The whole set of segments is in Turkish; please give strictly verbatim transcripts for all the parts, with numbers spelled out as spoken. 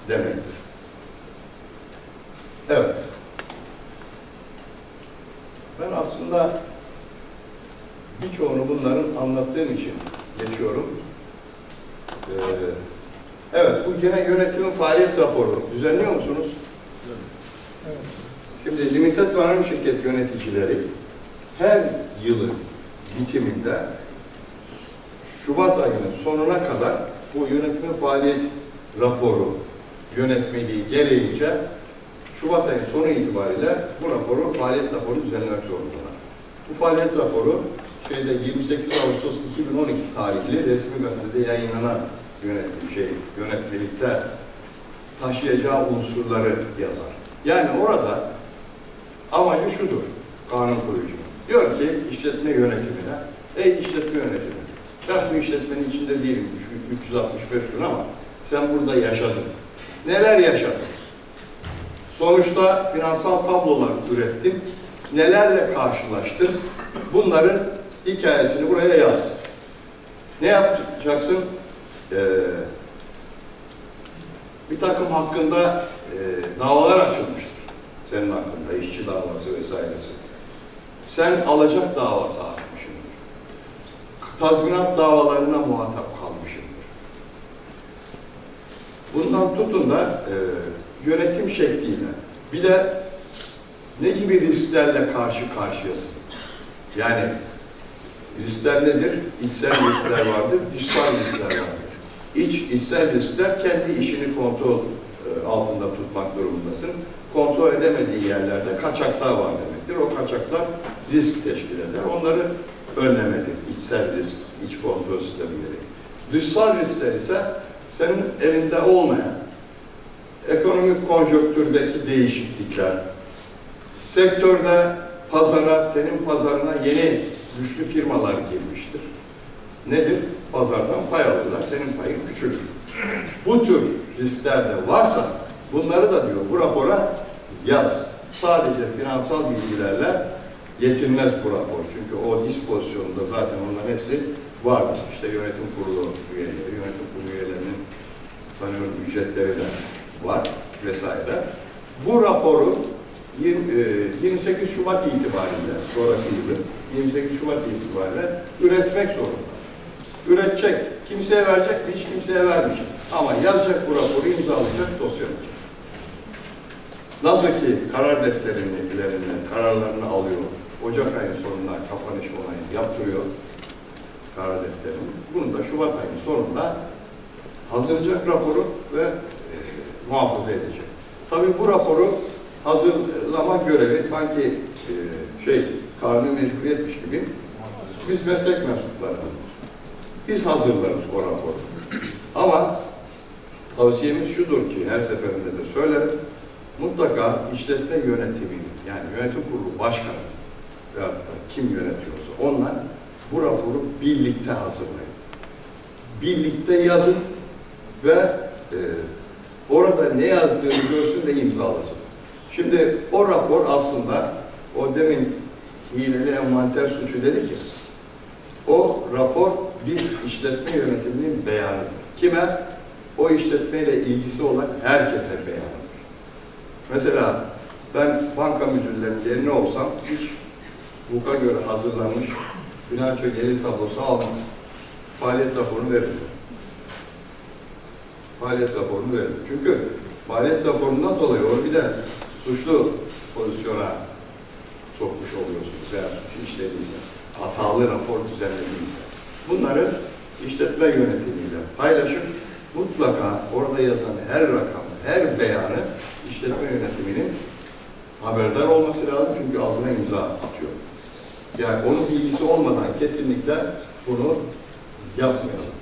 demektir. Evet. Ben aslında birçoğunu bunların anlattığım için geçiyorum. Ee, evet, bu gene yönetimin faaliyet raporu. Düzenliyor musunuz? Evet. Şimdi limited ve anonim şirket yöneticileri her yılın bitiminde Şubat ayının sonuna kadar bu yönetimin faaliyet raporu yönetmeliği gereğince Şubat ayının sonu itibariyle bu raporu, faaliyet raporu düzenlemek zorundalar. Bu faaliyet raporu şeyde yirmi sekiz Ağustos iki bin on iki tarihli resmi gazetede yayınlanan yönetim şey yönetmelikte taşıyacağı unsurları yazar. Yani orada amacı şudur, kanun koyucu. Diyor ki işletme yönetimine, ey işletme yönetimi, ben bu işletmenin içinde değilim üç yüz altmış beş gün ama sen burada yaşadın. Neler yaşadın? Sonuçta finansal tablolar ürettin. Nelerle karşılaştın? Bunların hikayesini buraya yaz. Ne yapacaksın? Ee, bir takım hakkında e, davalar açılmıştır. Senin hakkında, işçi davası vesairesi. Sen alacak davası açmışsındır. Tazminat davalarına muhatap kalmışsındır. Bundan tutun da e, yönetim şekliyle, bir de ne gibi risklerle karşı karşıyasın? Yani riskler nedir? İçsel riskler vardır, dışsal riskler vardır. İç, içsel riskler kendi işini kontrol e, altında tutmak durumundasın. Kontrol edemediği yerlerde kaçaklar var demektir. O kaçaklar risk teşkil eder. Onları önlemedir. İçsel risk, iç kontrol sistemleri. Dışsal riskler ise senin elinde olmayan ekonomik konjonktürdeki değişiklikler, sektörde pazara, senin pazarına yeni güçlü firmalar girmiştir. Nedir? Pazardan pay alırlar, senin payın küçülür. Bu tür riskler de varsa bunları da diyor bu rapora yaz. Sadece finansal bilgilerle yetinmez bu rapor. Çünkü o dispozisyonunda zaten onların hepsi vardır. İşte yönetim kurulu üyeleri, yönetim kurulu üyelerinin sanıyorum ücretleri de var vesaire. Bu raporu yirmi sekiz Şubat itibariyle, sonraki yılın yirmi sekiz Şubat itibariyle üretmek zorunda. Üretecek, kimseye verecek mi? Hiç kimseye vermeyecek. Ama yazacak bu raporu, imzalayacak, dosyalayacak. Nasıl ki karar defterlerinden kararlarını alıyor, Ocak ayının sonunda kapanış onayını yaptırıyor karar defterini. Bunu da Şubat ayının sonunda hazırlayacak raporu ve e, muhafaza edecek. Tabii bu raporu hazırlama görevi sanki e, şey, kanuni mecburiyetmiş gibi biz meslek mensuplarımızdır. Biz hazırlarız o raporu. Ama tavsiyemiz şudur ki, her seferinde de söylerim, mutlaka işletme yönetiminin, yani yönetim kurulu başkanı veyahut da kim yönetiyorsa ondan bu raporu birlikte hazırlayın. Birlikte yazın ve e, orada ne yazdığını görsün ve imzalasın. Şimdi o rapor aslında, o demin hileli envanter suçu dedi ki, o rapor bir işletme yönetiminin beyanıdır. Kime? O işletmeyle ilgisi olan herkese beyanıdır. Mesela ben banka müdürlerinin yerine olsam hiç hukuka göre hazırlanmış bilanço gelir tablosu almam. Faaliyet raporunu veririm. Faaliyet raporunu veririm. Çünkü faaliyet raporundan dolayı onu bir de suçlu pozisyona sokmuş oluyorsunuz eğer suçu işlediyse, hatalı rapor düzenlediyse. Bunları işletme yönetimiyle paylaşıp mutlaka orada yazan her rakamı, her beyanı işletme yönetiminin haberdar olması lazım çünkü altına imza atıyor. Yani onun bilgisi olmadan kesinlikle bunu yapmayalım.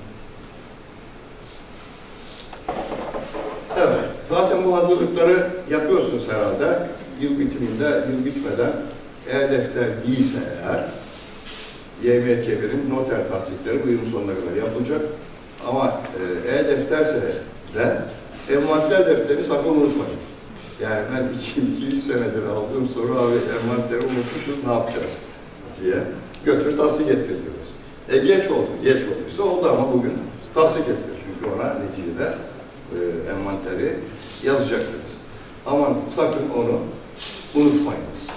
Evet, zaten bu hazırlıkları yapıyorsunuz herhalde. Yıl bitiminde, yıl bitmeden e-defter değilse eğer Y M K bir'in noter tasdikleri bu yılın sonuna kadar yapılacak. Ama e-defterse de envanter defteri sakın unutmayın. Yani ben iki üç senedir aldığım soru, abi envanteri unutmuşuz, ne yapacağız diye götür tasdik ettir diyoruz. E geç oldu, geç olduysa oldu ama bugün tasdik ettir. Çünkü ona neticede e, envanteri yazacaksınız. Aman sakın onu unutmayınız.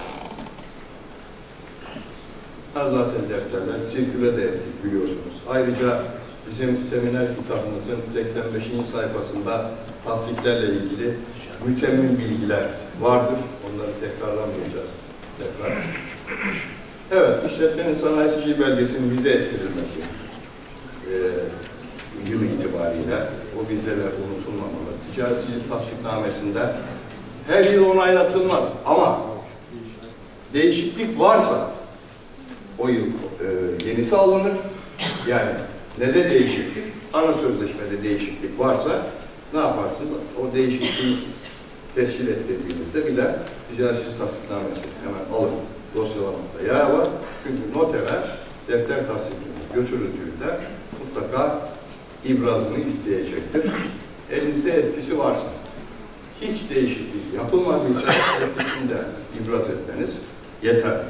Ha, zaten defterler sirküle de ettik biliyorsunuz. Ayrıca bizim seminer kitabımızın seksen beşinci sayfasında tasdiklerle ilgili mütemmin bilgiler vardır. Onları tekrarlamayacağız. Tekrar. Evet, işletmenin sanayisi belgesinin vize ettirilmesi e, yıl itibariyle o vizeler unutulmamalı. Ticaretçilik tasdiknamesinde her yıl onaylatılmaz ama değişiklik varsa o yıl e, yenisi alınır. Yani ne de değişiklik? Ana sözleşmede değişiklik varsa ne yaparsınız? O değişikliği teşkil ettirdiğinizde bile ticaretçilik tasdiknamesi hemen alın. Dosyalamakta yarar var. Çünkü noterler defter tasdikini götürüldüğünde mutlaka ibrazını isteyecektir. Elinizde eskisi varsa, hiç değişiklik yapılmadıysa eskisini de ibraz etmeniz yeterlidir.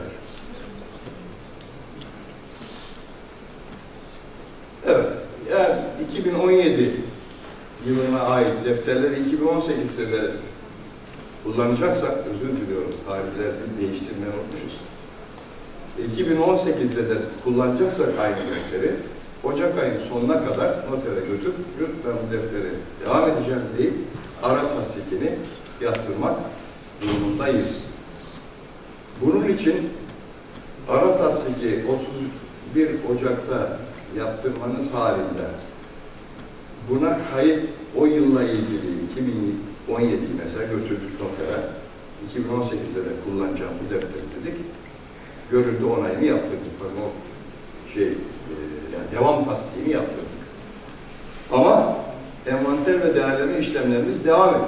Evet, yani iki bin on yedi yılına ait defterleri iki bin on sekizde de kullanacaksak, özür diliyorum, tarihleri değiştirmeyi unutmuşuz. iki bin on sekizde de kullanacaksak aynı defteri, Ocak ayının sonuna kadar notere götürüp, ben bu defteri devam edeceğim deyip ara tasdikini yaptırmak durumundayız. Bunun için ara tasdiki otuz bir Ocak'ta yaptırmanız halinde buna kayıt o yılla ilgili iki bin on yediyi mesela götürdük notere. iki bin on sekizde de kullanacağım bu defteri dedik. Görüldü onayını yaptırdık. Bakın o şey, e, yani devam tasdikini yaptırdık. Ama envanter ve değerleme işlemlerimiz devam ediyor.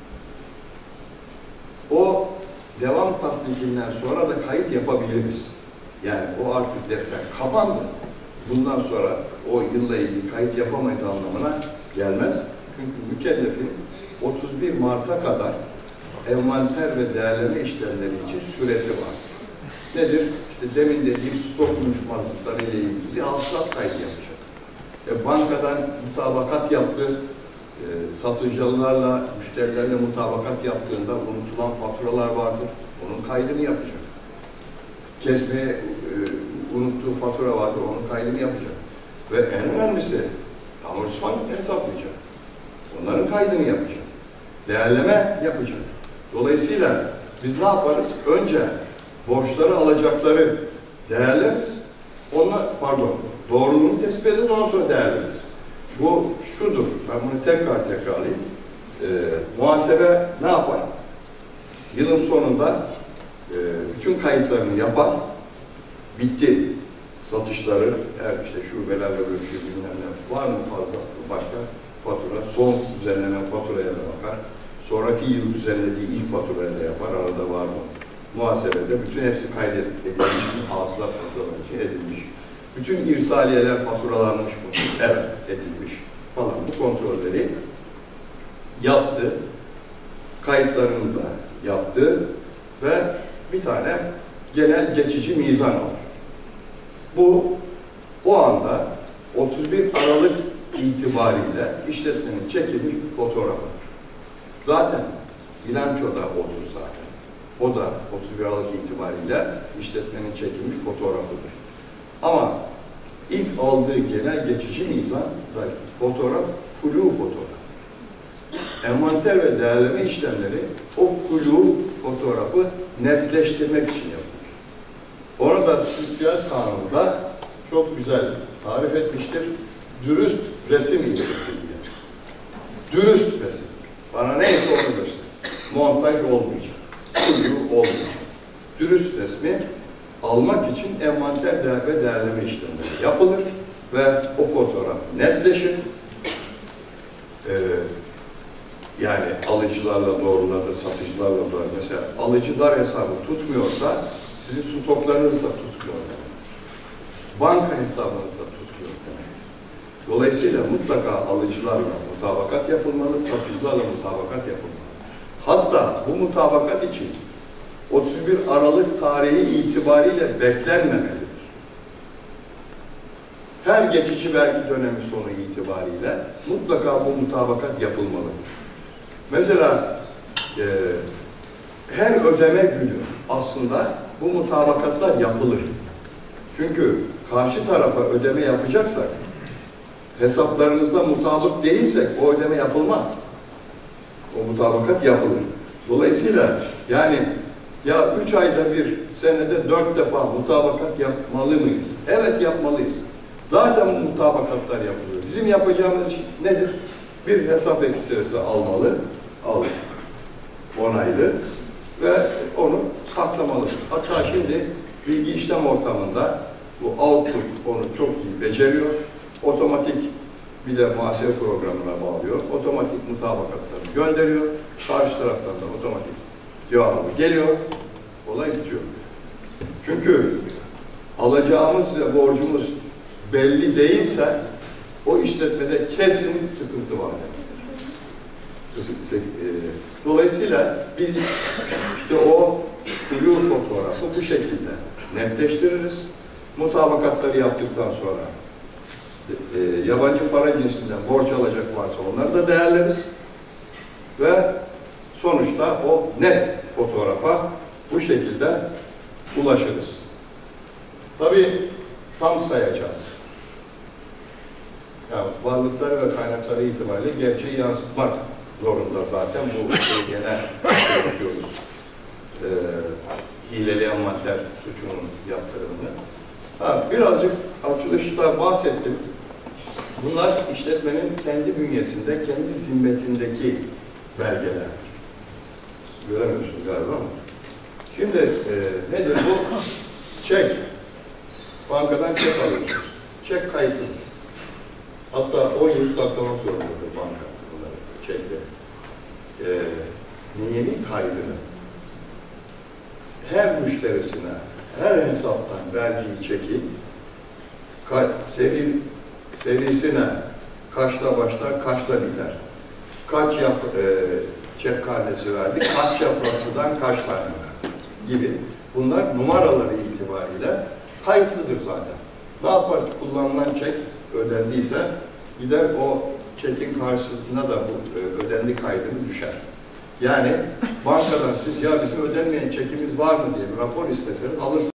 O devam tasdikinden sonra da kayıt yapabiliriz. Yani o artık defter kapandı. Bundan sonra o yılla ilgili kayıt yapamayız anlamına gelmez. Çünkü mükellefin otuz bir Mart'a kadar envanter ve değerleme işlemleri için süresi var. Nedir? İşte demin dediğim stok uyuşmazlıkları ile ilgili hasılat kaydı yapacak. E, bankadan mutabakat yaptı, e, satıcılarla, müşterilerle mutabakat yaptığında unutulan faturalar vardır. Onun kaydını yapacak. Kesmeye e, unuttuğu fatura vardır, onun kaydını yapacak. Ve en önemlisi amortisman hesaplayacak. Onların kaydını yapacak. Değerleme yapacak. Dolayısıyla biz ne yaparız? Önce borçları, alacakları değerleriz. Onunla, pardon, doğruluğunu tespit edin, ondan sonra değerleriz. Bu şudur, ben bunu tekrar tekrarlayayım. Ee, muhasebe ne yapar? Yılın sonunda e, bütün kayıtlarını yapar. Bitti. Satışları, her işte şubelerle görüşüyor, bilmem ne var mı fazla başka fatura, son düzenlenen faturaya da bakar. Sonraki yıl düzenlediği ilk faturaya da yapar, arada var mı? Muhasebede bütün hepsi kaydedilmiş mi? Hasılat faturalar için edilmiş. Bütün irsaliyeler faturalanmış mı? Evet, edilmiş falan. Bu kontrolleri yaptı. Kayıtlarını da yaptı ve bir tane genel geçici mizan var. Bu o anda otuz bir Aralık itibariyle işletmenin çekilmiş bir fotoğrafı. Zaten bilançoda odur zaten. O da otuz bir Aralık itibariyle işletmenin çekilmiş fotoğrafıdır. Ama ilk aldığı genel geçici mizan fotoğraf, flu fotoğraf. Envanter ve değerleme işlemleri o flu fotoğrafı netleştirmek için yapılır. Onu da Türk Kanunu'nda çok güzel tarif etmiştir. Dürüst resim ilgisi diye. Dürüst resim. Bana neyse onu göster. Montaj olmayacak. Flu olmayacak. Dürüst resmi almak için envanter değer ve değerleme işlemleri yapılır ve o fotoğraf netleşir. Ee, yani alıcılarla doğruladı, satıcılarla doğruladı. Mesela alıcılar hesabı tutmuyorsa sizin stoklarınız da tutmuyor demektir. Banka hesabınız da tutmuyor demektir. Dolayısıyla mutlaka alıcılarla mutabakat yapılmalı, satıcılarla mutabakat yapılmalı. Hatta bu mutabakat için otuz bir Aralık tarihi itibariyle beklenmemelidir. her geçici vergi dönemi sonu itibariyle mutlaka bu mutabakat yapılmalıdır. Mesela e, her ödeme günü aslında bu mutabakatlar yapılır. Çünkü karşı tarafa ödeme yapacaksak, hesaplarımızda mutabık değilsek o ödeme yapılmaz. O mutabakat yapılır. Dolayısıyla yani ya üç ayda bir, senede dört defa mutabakat yapmalı mıyız? Evet, yapmalıyız. Zaten bu mutabakatlar yapılıyor. Bizim yapacağımız şey nedir? Bir hesap ekstresi almalı, al, onaylı ve onu saklamalı. Hatta şimdi bilgi işlem ortamında bu Outlook onu çok iyi beceriyor. Otomatik bir de muhasebe programına bağlıyor. Otomatik mutabakatlarını gönderiyor. Karşı taraftan da otomatik cevabı geliyor. Olay bitiyor. Çünkü alacağımız ve borcumuz belli değilse o işletmede kesin sıkıntı var. Dolayısıyla biz işte o blur fotoğrafı bu şekilde netleştiririz. Mutabakatları yaptıktan sonra e, yabancı para cinsinden borç alacak varsa onları da değerleriz. Ve sonuçta o net fotoğrafa bu şekilde ulaşırız. Tabii tam sayacağız. Yani varlıkları ve kaynakları itibariyle gerçeği yansıtmak zorunda zaten bu gene yapıyoruz. Ee, hileleyen madde suçunun yaptırımını. Ha, birazcık açılışta bahsettim. Bunlar işletmenin kendi bünyesinde, kendi zimmetindeki belgeler. Göremiyorsunuz galiba ama. Şimdi e, nedir bu? Çek. Bankadan çek alıyorsunuz. Çek kayıtlı. Hatta on yıl saklamak zorundadır banka bunları çekti. Ee, niyenin kaydını her müşterisine, her hesaptan vergiyi çekin, seri, serisine kaçta başlar, kaçta biter, kaç yap, e, çek karnesi verdik, kaç yapraklıdan kaç tane verdik gibi. Bunlar numaraları itibariyle kayıtlıdır zaten. Ne yapar? Kullanılan çek ödendiyse gider o çekin karşısına da bu e, ödendi kaydını düşer. Yani bankadan siz ya bizim ödenmeyen çekimiz var mı diye bir rapor isteseniz alırsınız.